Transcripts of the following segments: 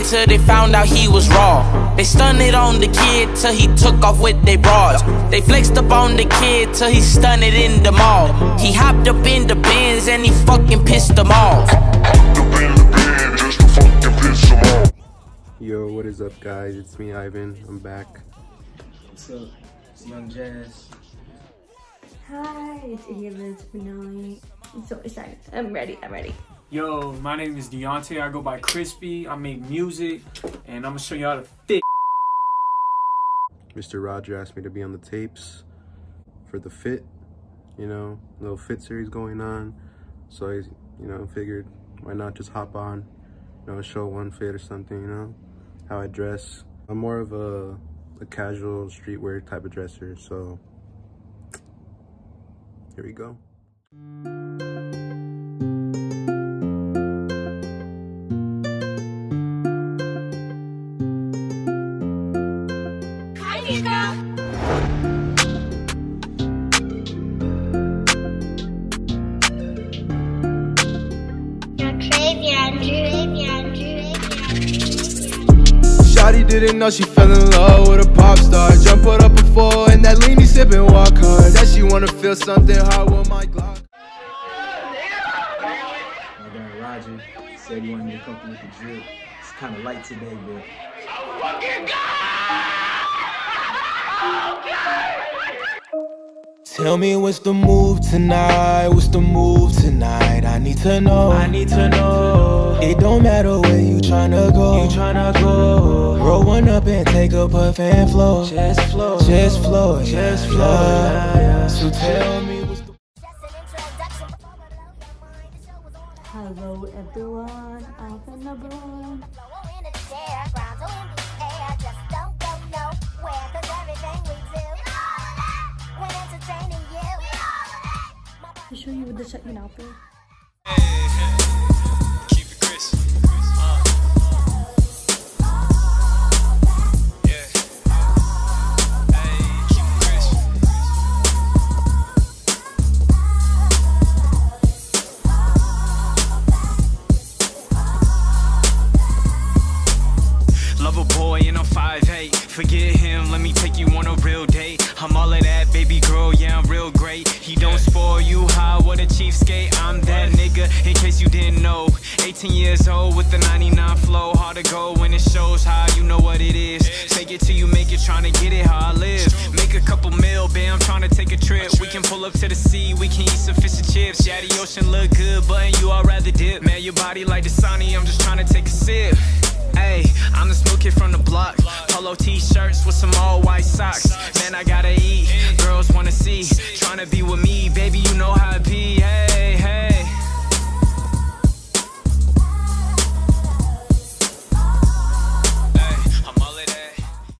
till they found out he was raw. They stunted on the kid till he took off with they bras. They flexed up on the kid till he stunted in the mall. He hopped up in the Benz and he fucking pissed them off. Yo, what is up guys? It's me, Ivan. I'm back. What's up? It's Young Jazz. Hi, it's Agiel. It's finale. I'm so excited. I'm ready. Yo, my name is Deontee. I go by Krispy. I make music, and I'm gonna show y'all the fit. Mr. Rødger asked me to be on the tapes for the fit, you know, little fit series going on. So I, figured why not just hop on, show one fit or something, how I dress. I'm more of a casual streetwear type of dresser, so here we go. Shawty didn't know she fell in love with a pop star. Jump put up before and that leany sip and walk hard. That she wanna feel something hard with my Glock. My guy Rødger said he wanted me to come through with the drip. It's kind of light today, but tell me what's the move tonight, what's the move tonight? I need to know, It don't matter where you tryna go, Roll one up and take a puff and flow. Just flow, yeah. So tell me what's the... Hello everyone, I'm the boy. I'll show you with the second outfit. Keep it crisp. Yeah. Hey, keep it crisp. Love a boy and I'm 5'8". Forget him, let me take you on a real date. I'm all of that, baby girl, yeah, I'm real great. He don't spoil you high, what a cheapskate. I'm that nigga, in case you didn't know. 18 years old with the 99 flow. Hard to go when it shows how you know what it is. Fake it till you make it, trying to get it how I live. Make a couple mil, bam, trying to take a trip. We can pull up to the sea, we can eat some fish and chips. Yeah, the ocean look good, but you all rather dip. Man, your body like the Dasani, I'm just trying to take a sip. Hey, I'm the smoke kid from the block. Polo t-shirts with some all white socks. Man, I gotta eat, girls wanna see. Tryna be with me, baby, you know how it be. Hey, hey. I'm all of that.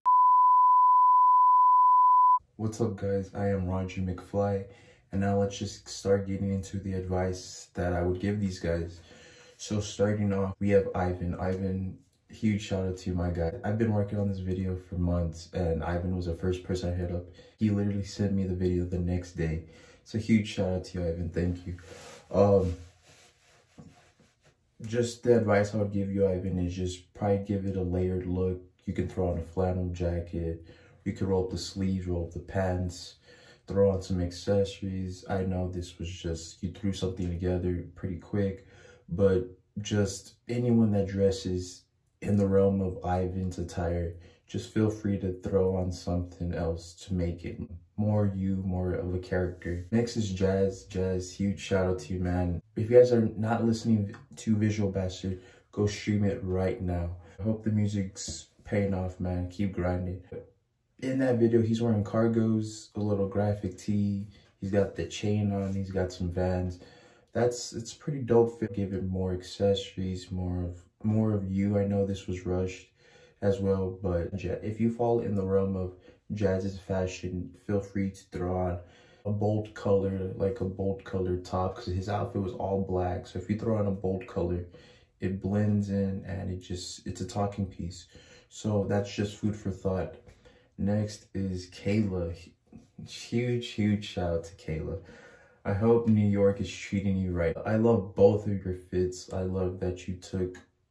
What's up guys, I am Rødger McFly, and now let's just start getting into the advice that I would give these guys. So starting off, we have Ivan. Huge shout out to you, my guy. I've been working on this video for months and Ivan was the first person I hit up. He literally sent me the video the next day. So huge shout out to you, Ivan. Thank you. Just the advice I would give you, Ivan, is just probably give it a layered look. You can throw on a flannel jacket. You could roll up the sleeves, roll up the pants, throw on some accessories. I know this was just, you threw something together pretty quick, but just anyone that dresses in the realm of Ivan's attire, just feel free to throw on something else to make it more you, more of a character. Next is Jazz. Huge shout out to you, man. If you guys are not listening to Visual Bastard, go stream it right now. I hope the music's paying off, man. Keep grinding. In that video, he's wearing cargos, a little graphic tee. He's got the chain on, he's got some Vans. It's pretty dope fit. Give it more accessories, more of you. I know this was rushed as well, but if you fall in the realm of Jazz's fashion, feel free to throw on a bold color, like a bold color top, because his outfit was all black. So if you throw on a bold color, it blends in and it's a talking piece. So that's just food for thought. Next is Kayla. Huge shout out to Kayla. I hope New York is treating you right. I love both of your fits. I love that you took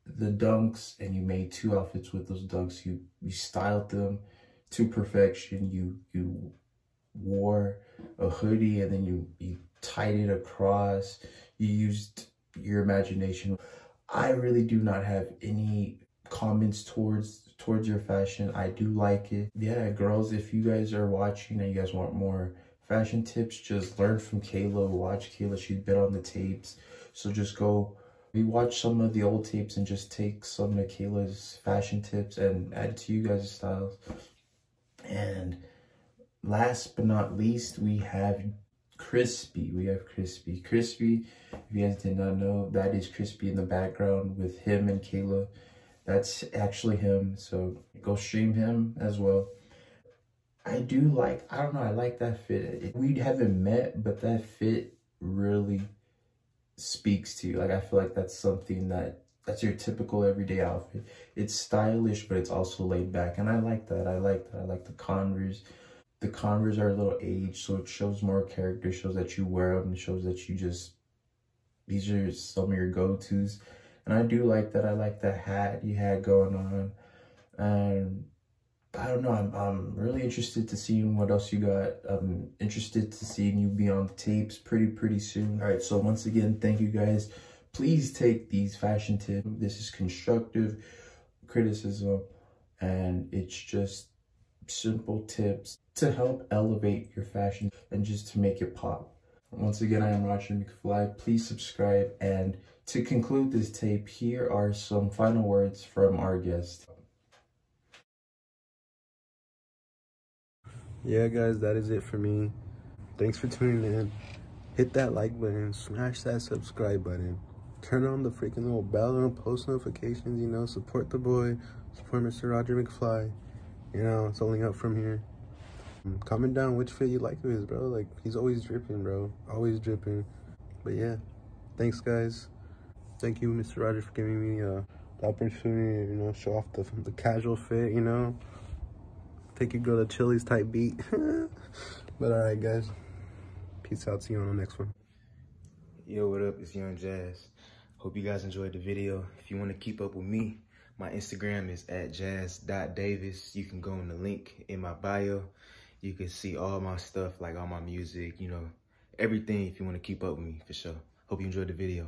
the dunks and you made 2 outfits with those dunks. You styled them to perfection. You wore a hoodie and then you tied it across. You used your imagination. I really do not have any comments towards your fashion. I do like it. Yeah, girls, if you guys are watching and you guys want more fashion tips, just learn from Kayla. Watch Kayla. She's been on the tapes, so just go rewatch some of the old tapes and just take some of Kayla's fashion tips and add it to you guys' styles. And last but not least, we have Krispy. Krispy, if you guys did not know, that is Krispy in the background with him and Kayla. That's actually him, so go stream him as well. I like that fit. We haven't met, but that fit really speaks to you. Like, I feel like that's something that's your typical everyday outfit. It's stylish, but it's also laid back, and I like that. I like the Converse. The Converse are a little aged, so it shows more character. It shows that you wear them. It shows that these are some of your go-tos. And I do like that. I like the hat you had going on. And I don't know, I'm really interested to see what else you got. I'm interested to seeing you be on the tapes pretty soon. All right, so once again, thank you guys. Please take these fashion tips. This is constructive criticism, and it's just simple tips to help elevate your fashion and just to make it pop. Once again, I am Rødger McFly. Please subscribe, and to conclude this tape, here are some final words from our guest. Yeah, guys, that is it for me. Thanks for tuning in. Hit that like button, smash that subscribe button, turn on the freaking little bell and post notifications, you know, support the boy, support Mr. Rødger McFly. You know, it's only up from here. Comment down which fit you like of his, bro. Like, he's always dripping, bro. Always dripping. But yeah, thanks, guys. Thank you, Mr. Rødger, for giving me the opportunity to, you know, show off the casual fit, you know. Take your girl to Chili's type beat. But alright, guys. Peace out. See you on the next one. Yo, what up? It's Young Jazz. Hope you guys enjoyed the video. If you want to keep up with me, my Instagram is @jazz.davis. You can go in the link in my bio. You can see all my stuff, like all my music, you know, everything if you want to keep up with me, for sure. Hope you enjoyed the video.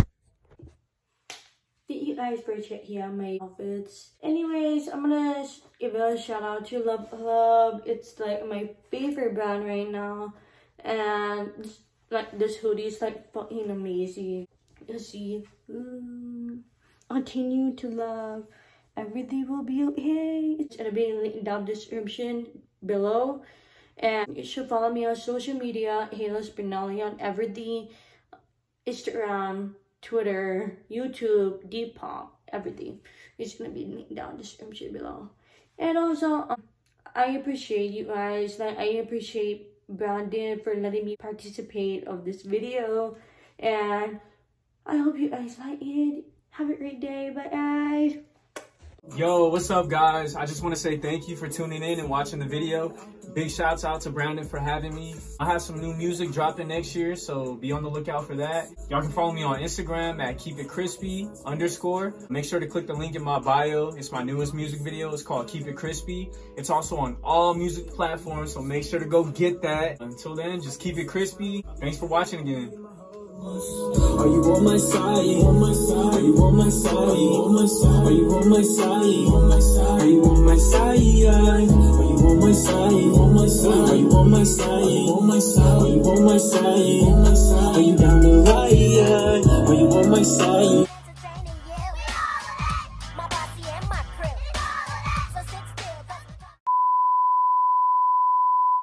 Thank you guys for checking out my outfits. Anyways, I'm gonna give a shout out to LOVECLUB. It's like my favorite brand right now. And like this hoodie is like fucking amazing. You see, continue to love. Everything will be okay. It's gonna be linked down the description below. And you should follow me on social media, Parental on everything. Instagram, Twitter, YouTube, Depop, everything. It's gonna be linked down the description below. And also, I appreciate you guys. Like, I appreciate Brandon for letting me participate of this video. And I hope you guys like it. Have a great day. Bye, guys. Yo, what's up, guys? I just want to say thank you for tuning in and watching the video. Big shouts out to Brandon for having me. I have some new music dropping next year, so be on the lookout for that. Y'all can follow me on Instagram at keepitcrispy_. Make sure to click the link in my bio. It's my newest music video. It's called Keep It Crispy. It's also on all music platforms, so make sure to go get that. Until then, just keep it crispy. Thanks for watching again. Are you on my side? Are you on my side? Are you on my side? Are you on my side? Are you on my side? Are you on my side? Are you on my side? Are you on my side? Are you on my side? Are you on my side? Are you on my side? Are you on my side? Are you down the ride? Are you on my side?